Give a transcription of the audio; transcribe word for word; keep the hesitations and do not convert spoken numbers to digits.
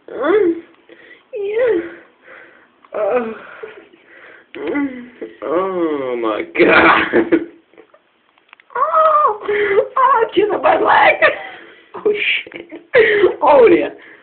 Um, yeah. Uh, mm, oh my God. Oh, oh, it's in my leg. Oh shit. Oh dear.